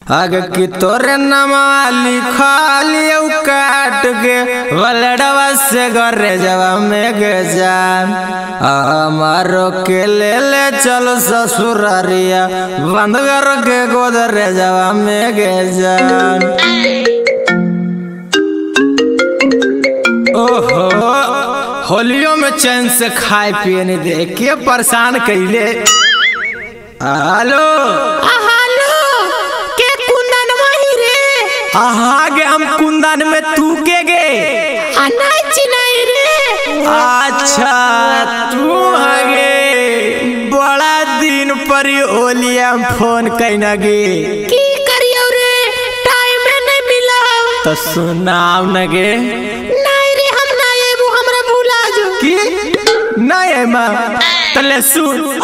आगे की तोरे नामा लिखलियो काट के वलडवा से घरे जवा में गे जान हमारो के ले चलो ससुरारिया बंद कर के गोदरे जवा में गे जान। ओहो होलियों में चैन से खाए पिए नहीं दे के परेशान कैले। हेलो गे हम कुंदन में तू के गे नहीं रे। अच्छा तू हगे बड़ा दिन पर ओलिया फोन कैना गे की करियो रे टाइम नहीं मिला तो सुनाव न गे। नहीं रे हम ना एबो हमरा भुला जो की नहीं है मां तले सुन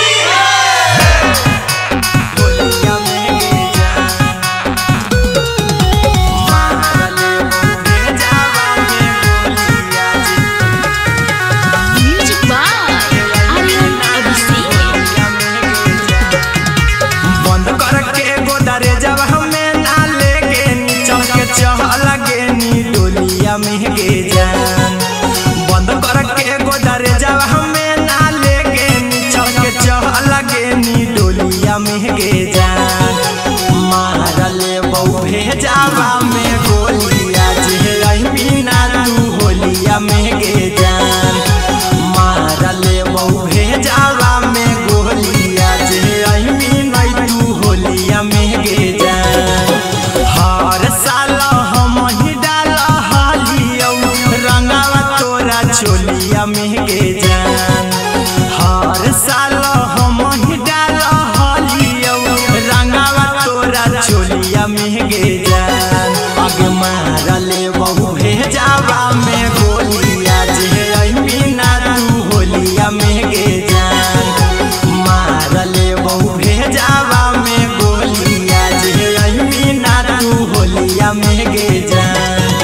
बंद करके गोदरे जब हमें ना लेके चल के चलगे नी डोलिया में गे जान मारले बहु भेजावा में गोलिया जे बिना तू होलिया में गे जान मारले बहु भेजावा में गोलिया जे बिना तू होलिया में गे जान। हर साल चोलिया में गे जान हर साल हम ही डाल हलियो रंगावा तोरा चोलिया में गे जान आगे मारले बहु भेजावा में गोलिया जे बिना तू होलिया में गे जान मारले बहु भेजावा में गोलिया जे बिना तू होलिया में गे जान।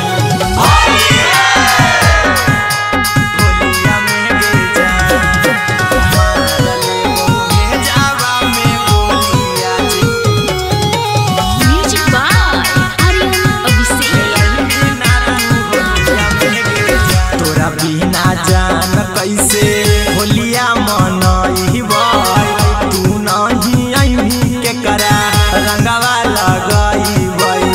बिना जान कैसे होलिया मनइबा तू नहीं अइही के करा रंगवा लगइबै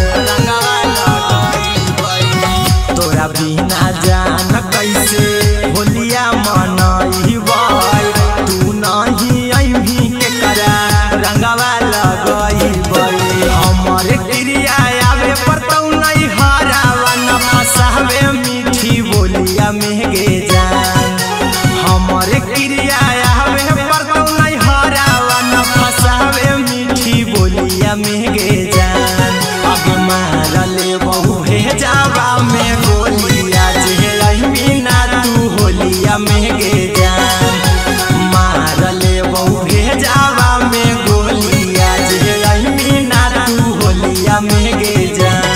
तोरा बिना जान कैसे होलिया मनइबा तू नहीं अइही के करा रंगवा लगइबै हमरे क्रिया आवे परतौ नहीं हरावा न फसावे मीठी बोलिया में गे जान हमरे क्रिया आवे परतौ नहीं हरावा न फसावे मीठी बोलिया में गे जान आगे मारले बहु भेजावा में गोलिया जे बिना तू होलिया में गे जान मारले बहु भेजावा में गोलिया जे बिना तू होलिया में गे जान।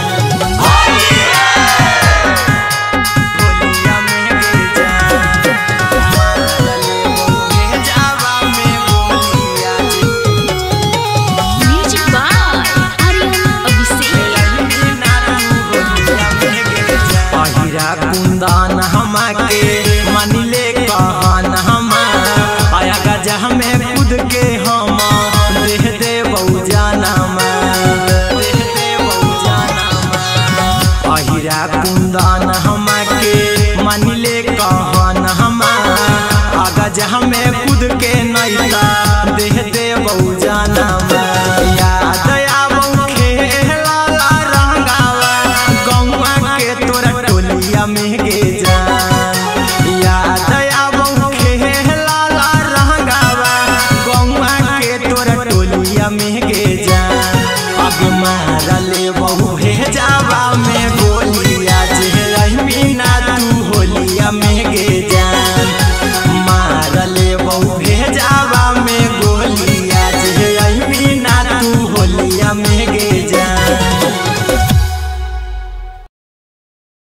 कुंदन हमाके मानिले कहन हम आया गजा में खुद के हम देह दे बहु जानमा अहिरा कुंदन हमाके मानिले कहन हम आगा जहाँ में खुद के